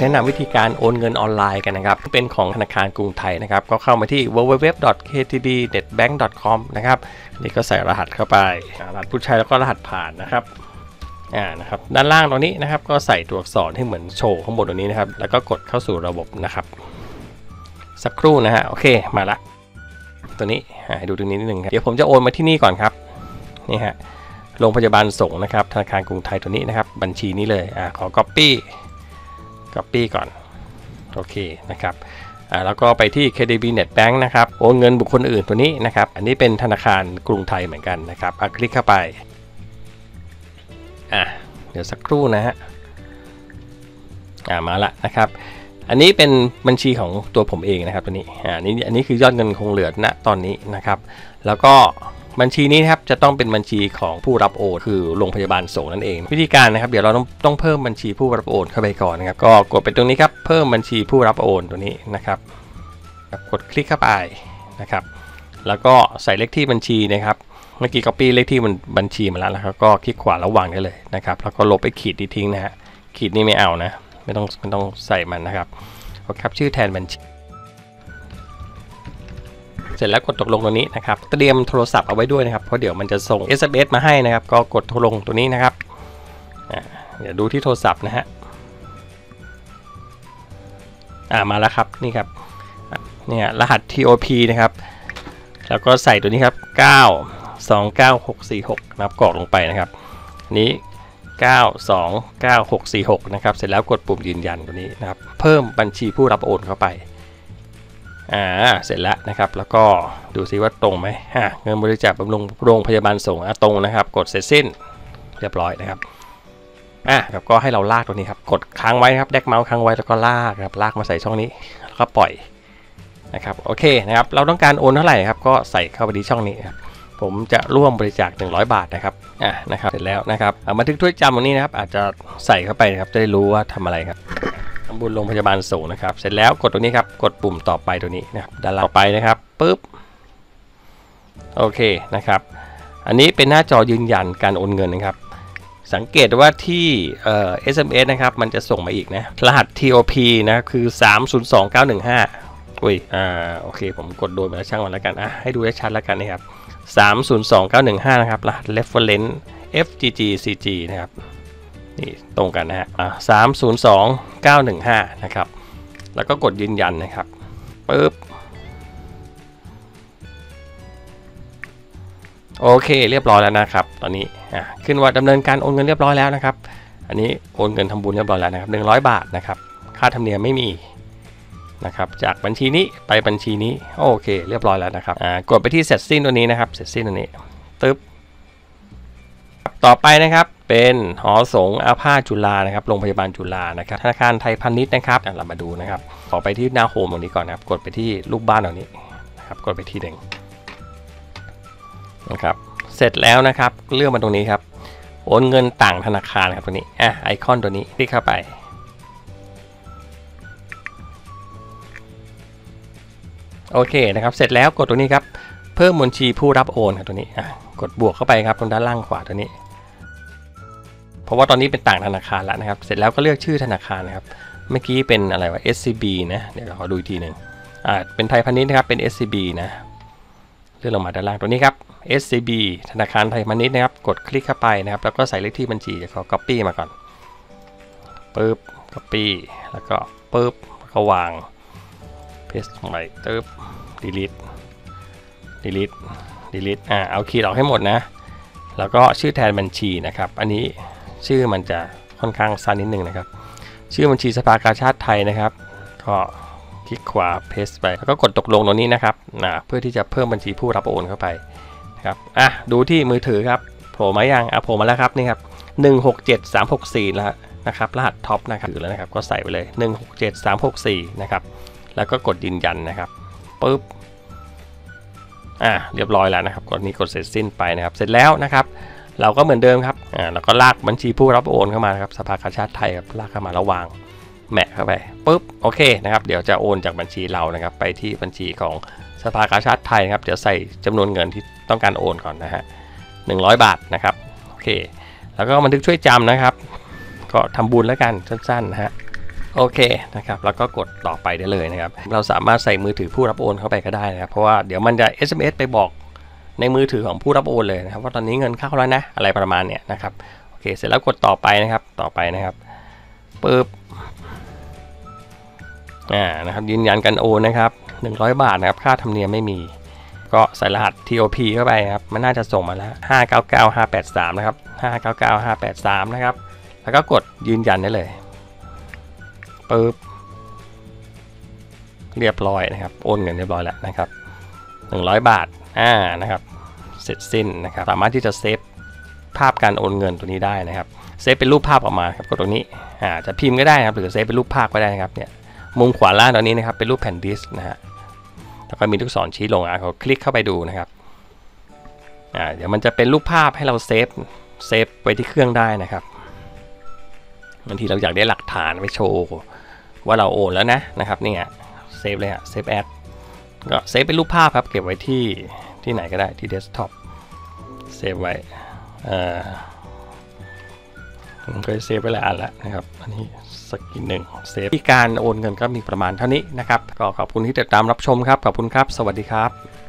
แนะนำวิธีการโอนเงินออนไลน์กันนะครับเป็นของธนาคารกรุงไทยนะครับก็เข้ามาที่ www.ktbnetbank.com นะครับนี่ก็ใส่รหัสเข้าไปรหัสผู้ใช้แล้วก็รหัสผ่านนะครับนะครับด้านล่างตรงนี้นะครับก็ใส่ตัวอักษรให้เหมือนโชว์ข้างบนตรงนี้นะครับแล้วก็กดเข้าสู่ระบบนะครับสักครู่นะฮะโอเคมาละตัวนี้ให้ดูตรงนี้นิดนึงครับเดี๋ยวผมจะโอนมาที่นี่ก่อนครับนี่ฮะโรงพยาบาลสงฆ์นะครับธนาคารกรุงไทยตัวนี้นะครับบัญชีนี้เลยขอ copy ก่อนโอเคนะครับแล้วก็ไปที่ KTB Net Bank นะครับโอนเงินบุคคลอื่นตัวนี้นะครับอันนี้เป็นธนาคารกรุงไทยเหมือนกันนะครับคลิกเข้าไปเดี๋ยวสักครู่นะฮะมาละนะครับอันนี้เป็นบัญชีของตัวผมเองนะครับตัวนี้อันนี้คือยอดเงินคงเหลือณตอนนี้นะครับแล้วก็บัญชีนี้ครับจะต้องเป็นบัญชีของผู้รับโอนคือโรงพยาบาลสงฆ์นั่นเองวิธีการนะครับเดี๋ยวเราต้องเพิ่มบัญชีผู้รับโอนเข้าไปก่อนนะครับก็กดไปตรงนี้ครับเพิ่มบัญชีผู้รับโอนตัวนี้นะครับกดคลิกเข้าไปนะครับแล้วก็ใส่เลขที่บัญชีนะครับเมื่อกี้ copy เลขที่บัญชีมาแล้วก็คลิกขวาแล้ววางได้เลยนะครับแล้วก็ลบไปขีดที่ทิ้งนะฮะขีดนี่ไม่เอานะไม่ต้องใส่มันนะครับก็ครับชื่อแทนบัญชีเสร็จแล้วกดตกลงตัวนี้นะครับเตรียมโทรศัพท์เอาไว้ด้วยนะครับเพราะเดี๋ยวมันจะส่ง SMS มาให้นะครับก็กดตกลงตัวนี้นะครับเดี๋ยวดูที่โทรศัพท์นะฮะมาแล้วครับนี่ครับเนี่ยรหัส TOP นะครับแล้วก็ใส่ตัวนี้ครับ929646นับกรอกลงไปนะครับนี้929646นะครับเสร็จแล้วกดปุ่มยืนยันตัวนี้นะครับเพิ่มบัญชีผู้รับโอนเข้าไปเสร็จแล้วนะครับแล้วก็ดูซิว่าตรงไหมเงินบริจาคบำรุงโรงพยาบาลสงฆ์ตรงนะครับกดเสร็จสิ้นเรียบร้อยนะครับครับก็ให้เราลากตัวนี้ครับกดค้างไว้ครับแดกเมาส์ค้างไว้แล้วก็ลากครับลากมาใส่ช่องนี้แล้วก็ปล่อยนะครับโอเคนะครับเราต้องการโอนเท่าไหร่ครับก็ใส่เข้าไปที่ช่องนี้ครับผมจะร่วมบริจาค100 บาทนะครับนะครับเสร็จแล้วนะครับบันทึกถ้วยจำตรงนี้นะครับอาจจะใส่เข้าไปนะครับจะได้รู้ว่าทำอะไรครับทำบุญโรงพยาบาลสงฆ์นะครับเสร็จแล้วกดตรงนี้ครับกดปุ่มต่อไปตัวนี้นะครับด้านล่างต่อไปนะครับปึ๊บโอเคนะครับอันนี้เป็นหน้าจอยืนยันการโอนเงินนะครับสังเกตว่าที่SMS นะครับมันจะส่งมาอีกนะรหัส TOP นะคือ302915โอเคผมกดโดยมาช่างมันแล้วกันให้ดูได้ชัดแล้วกันนะครับ302915นะครับรหัส reference FGGCG นะครับนี่ตรงกันนะฮะ302915นะครับแล้วก็กดยืนยันนะครับปึ๊บโอเคเรียบร้อยแล้วนะครับตอนนี้ขึ้นว่าดำเนินการโอนเงินเรียบร้อยแล้วนะครับอันนี้โอนเงินทำบุญเรียบร้อยแล้วนะครับ100 บาทนะครับค่าธรรมเนียมไม่มีนะครับจากบัญชีนี้ไปบัญชีนี้โอเคเรียบร้อยแล้วนะครับกดไปที่เสร็จสิ้นตัวนี้นะครับเสร็จสิ้นตัวนี้ตึ๊บต่อไปนะครับเป็นหอสงฆ์อาพาธจุฬานะครับโรงพยาบาลจุฬานะครับธนาคารไทยพาณิชย์นะครับเรามาดูนะครับขอไปที่หน้าโฮมตรงนี้ก่อนนะครับกดไปที่รูปบ้านตรงนี้นะครับกดไปที่หนึ่งนะครับเสร็จแล้วนะครับเลือกมาตรงนี้ครับโอนเงินต่างธนาคารครับตัวนี้ไอคอนตัวนี้คลิกเข้าไปโอเคนะครับเสร็จแล้วกดตัวนี้ครับเพิ่มบัญชีผู้รับโอนครับตัวนี้กดบวกเข้าไปครับตรงด้านล่างขวาตัวนี้เพราะว่าตอนนี้เป็นต่างธนาคารแล้วนะครับเสร็จแล้วก็เลือกชื่อธนาคารนะครับเมื่อกี้เป็นอะไรวะ SCB นะเดี๋ยวเราขอดูอีกทีหนึ่งเป็นไทยพาณิชย์นะครับเป็น SCB นะเลื่อนลงมาด้านล่างตัวนี้ครับ SCB ธนาคารไทยพาณิชย์นะครับกดคลิกเข้าไปนะครับแล้วก็ใส่เลขที่บัญชีขอ copy มาก่อนปึ๊บ copy แล้วก็ปึ๊บก็วางpaste ใหม่ตึ๊บ delete เอาคีย์ออกให้หมดนะแล้วก็ชื่อแทนบัญชีนะครับอันนี้ชื่อมันจะค่อนข้างสั้นนิดนึงนะครับชื่อบัญชีสภากาชาดไทยนะครับก็คลิกขวา paste ไปแล้วก็กดตกลงตรงนี้นะครับเพื่อที่จะเพิ่มบัญชีผู้รับโอนเข้าไปครับดูที่มือถือครับโผล่มายังโผล่มาแล้วครับนี่ครับ167364แล้วนะครับรหัสท็อปนะครับถือแล้วนะครับก็ใส่ไปเลย167364นะครับแล้วก็กดยืนยันนะครับปึ๊บเรียบร้อยแล้วนะครับกดนี้กดเสร็จสิ้นไปนะครับเสร็จแล้วนะครับเราก็เหมือนเดิมครับเราก็ลากบัญชีผู้รับโอนเข้ามาครับสภากาชาดไทยครับลากเข้ามาระวางแมะเข้าไปปึ๊บโอเคนะครับเดี๋ยวจะโอนจากบัญชีเรานะครับไปที่บัญชีของสภากาชาดไทยครับเดี๋ยวใส่จำนวนเงินที่ต้องการโอนก่อนนะฮะ100 บาทนะครับโอเคแล้วก็บันทึกช่วยจำนะครับก็ทำบุญแล้วกันสั้นๆนะฮะโอเคนะครับแล้วก็กดต่อไปได้เลยนะครับเราสามารถใส่มือถือผู้รับโอนเข้าไปก็ได้นะครับเพราะว่าเดี๋ยวมันจะ SMS ไปบอกในมือถือของผู้รับโอนเลยนะครับว่าตอนนี้เงินเข้าแล้วนะอะไรประมาณเนี้ยนะครับโอเคเสร็จแล้วกดต่อไปนะครับต่อไปนะครับปึ๊บนะครับยืนยันกันโอนนะครับ100 บาทนะครับค่าธรรมเนียมไม่มีก็ใส่รหัส TOP เข้าไปครับมันน่าจะส่งมาแล้ว599583นะครับ599583นะครับแล้วก็กดยืนยันได้เลยปึ๊บเรียบร้อยนะครับโอนเงินเรียบร้อยแล้วนะครับ100 บาทนะครับเสร็จสิ้นนะครับสามารถที่จะเซฟภาพการโอนเงินตัวนี้ได้นะครับเซฟเป็นรูปภาพออกมาครับกดตรงนี้จะพิมพ์ก็ได้ครับหรือเซฟเป็นรูปภาพก็ได้นะครับเนี่ยมุมขวาล่างตอนนี้นะครับเป็นรูปแผ่นดิสก์นะฮะแล้วก็มีลูกศรชี้ลงเขาคลิกเข้าไปดูนะครับเดี๋ยวมันจะเป็นรูปภาพให้เราเซฟไว้ที่เครื่องได้นะครับบางทีเราอยากได้หลักฐานไว้โชว์ว่าเราโอนแล้วนะครับนี่เซฟเลยเซฟแอดก็เซฟเป็นรูปภาพครับเก็บไว้ที่ไหนก็ได้ที่เดสก์ท็อปเซฟไว้ผมเคยเซฟไว้หลายอันแล้วนะครับอันนี้สักหนึ่งเซฟที่การโอนเงินก็มีประมาณเท่านี้นะครับก็ขอบคุณที่ติดตามรับชมครับขอบคุณครับสวัสดีครับ